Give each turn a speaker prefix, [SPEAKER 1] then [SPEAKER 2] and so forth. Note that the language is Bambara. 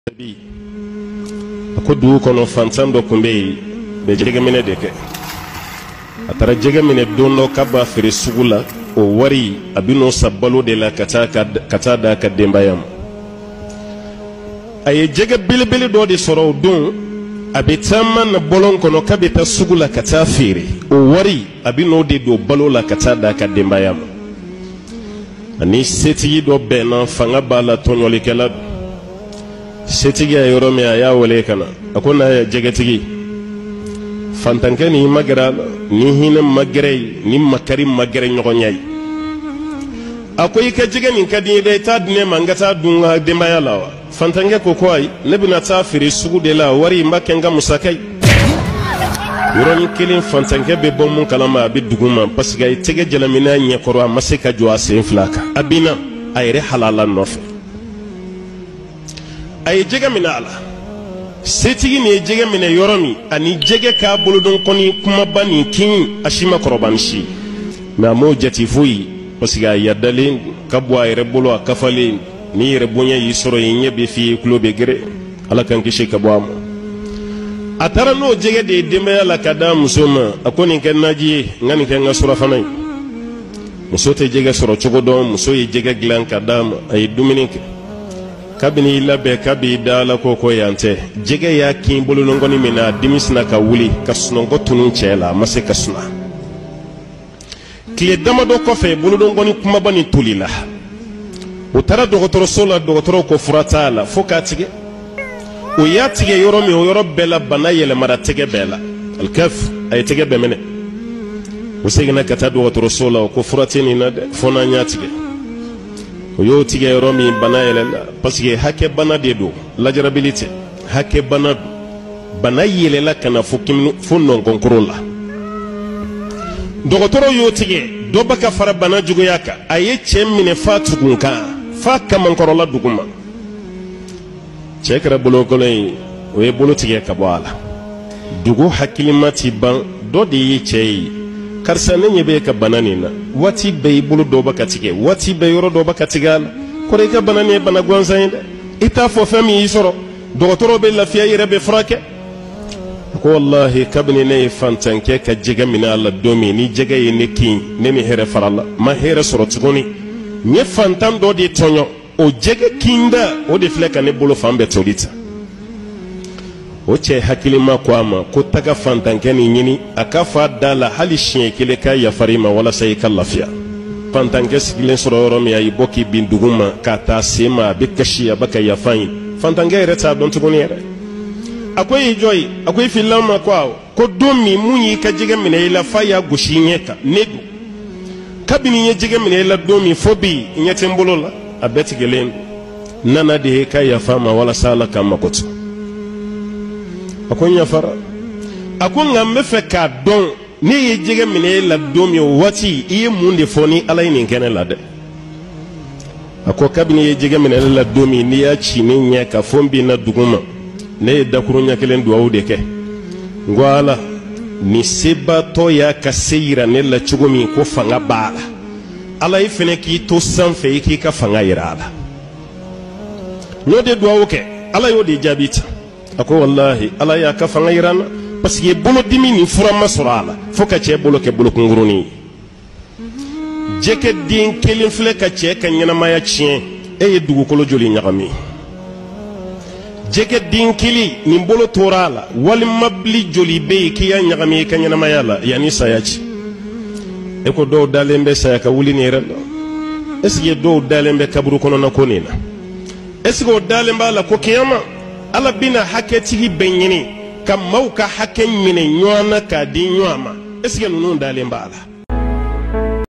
[SPEAKER 1] bi akodu kono fantan do kumbe be jege mine deke atara jege mine dono kaba fere sugula o wari abino sabalo de la kata da kadembayam ay jege bilbili do di soro don abitama na bolon kono kabita sugula kata fere o wari abino de do balo la kata da kadembayam ani seti do bena fanga bala tonyolikela setigi ya yoromi ya wale kana akona ya jegetigi fantanke ni magara ni hina magare ni makari magare nyogonyai akoy ka jege ni kadi de tad ne mangata dunga de mayalawa fantanke ko koy nebina ta firi sugu de la wari makenga musakai yoromi kilin fantanke be bom mun kalama bi duguma pasiga tege jalamina nyekoro masika jo asen flaka abina ayre halala nofe ay jege mina ala setigi ne jege mina yoromi ani jege ka bolodon koni kuma bani kin ashima korobanshi na mo jati fuyi pasiga yadale kabwa ire bolo akafale ni ire bonya yisoro yenye be fi klobe gere ala kan kishi kabwa mo atara no jege de dembe ala kada musoma akoni ken naji ngani ken ngasura fanay musote jege soro chogodon muso ye jege glan kadam ay dominike kabini labe kabi dala koko yante jege ya kin bolo ngoni mina dimisna ka wuli ka sunongo tunun chela mase ka suna kile damado ko fe bolo ngoni kuma bani tulila utara dogotoro sola dogotoro ko furatala fokatige o yatige yoromi o yorobela bana yele mara tege bela alkaf ay tege be mene usegina kata dogotoro sola ko furatini na fona nyatige yo tige romi bana yelela parce que hake bana de do lajarabilité hake bana yelela kana fokim fonnon konkorola dogotoro yo tige do baka fara bana jugo yaka aye chemmine fatu kunka fa kamankorola duguma chekra bolo kolay we bolo tige kabwala dugo hakilimati ban do de ye chei karsa nenye be ka banani na wati be bulu do baka tige wati be yoro do baka tigal kore ka banani bana gwanza inde ita fo fami yisoro dogotoro be lafiya yere be frake ko wallahi kabni ne fantanke ka jiga mina alla domi ni jiga yene kin ne mi here faralla ma here soro tugoni nye fantam do di tonyo o jiga kinda o de fleka ne bulu fambe tolita oche hakilima kwama kutaka fantankeni nyini akafa dala hali shiekele ka ya farima wala sayika lafia fantanke sigilen sororomi ya iboki binduguma kata sema bikashi baka ya fain fantanke reta don tugonere akoy joy akoy filama kwao ko domi munyi ka jiga mine ila faya gushinyeka nedu kabini ye jiga mine ila domi fobi nyetembolola abeti gelen nana de ka ya fama wala sala kama kotu akonya fara akonga mefe ka don ni ye jege mine la domi wati iye munde foni ala ni kene la de ako kabini ye jege mine la domi ni ya chini nya ka fombi na duguma ne dakurunya kelen duwa udeke ngwala ni seba to ya kasira ne la chugumi ko fanga bala ala ifene ki to sanfe ki ka fanga irala no de duwa uke ala yo de jabita ako wallahi ala ya ka fanga irana parce que bolo dimi ni furama surala foka che bolo ke bolo kunguruni jeke din kelin fle ka che ka nyana maya chien e dugu kolo joli nyagami jeke din kili ni bolo torala wal mabli joli be ki ya nyagami ka nyana maya la yani sayachi e ko do dalembe saya ka wuli ni relo est-ce que do dalembe kaburu kono na konina est-ce que dalembe la ko kiyama ala bina hake tigi benyini kam mauka hake mine nywana ka di nyama eske nunu ndale mbala